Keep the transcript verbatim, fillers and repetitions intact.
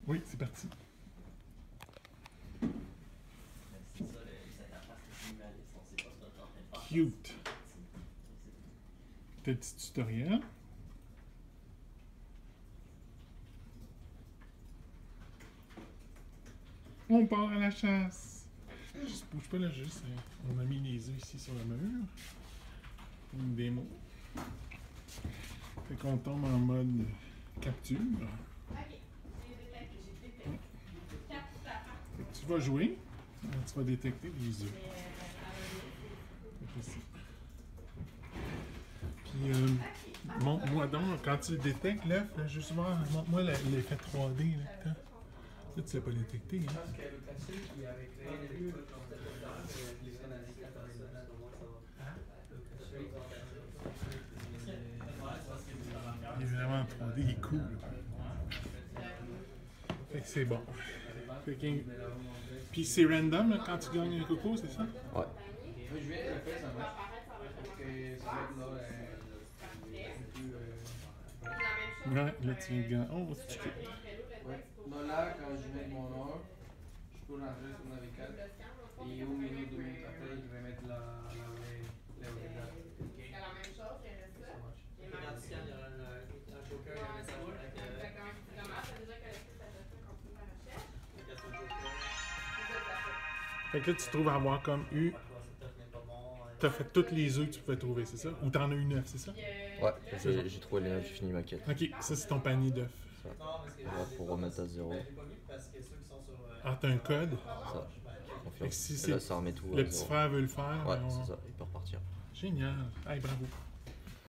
Oui, c'est parti. Cute. Petit tutoriel. On part à la chasse. Je bouge pas là, juste. On a mis les œufs ici sur le mur. Une démo. Fait qu'on tombe en mode capture. Tu vas jouer. Tu vas détecter les œufs. Puis, euh, montre-moi donc, quand tu le détectes, l'œuf, juste voir, montre-moi l'effet trois D. Là, là tu ne l'as pas détecté. Hein? Il est vraiment trois D, il est cool. Fait que c'est bon. Fait que... Puis c'est random là, quand tu gagnes un coco, c'est ça? Ouais. Ouais, là tu viens de gagner. Oh, c'est cute. Ouais. Là, quand je mets mon or, je peux rentrer sur le navigateur et une minute, deux minutes après, je vais mettre la, la, la, la date. C'est la même chose, il reste ça. Et quand tu scannes, il y aura un joker, il y a un message avec. Exactement. C'est dommage, t'as déjà collecté ta data, continue la recherche. Il y a ton joker. Fait que là, tu te trouves à avoir comme eu. T'as fait toutes les œufs que tu pouvais trouver, c'est ça? Ou t'en as eu neuf, c'est ça? Ouais, j'ai trouvé les neuf, j'ai fini ma quête. Ok, ça c'est ton panier d'œufs. Là, pour remettre à zéro. Ah, t'as un code? Ça. Fait que si là, ça remet tout le à petit zéro. frère veut le faire. Ouais, on... c'est ça, il peut repartir. Génial. Hey, bravo.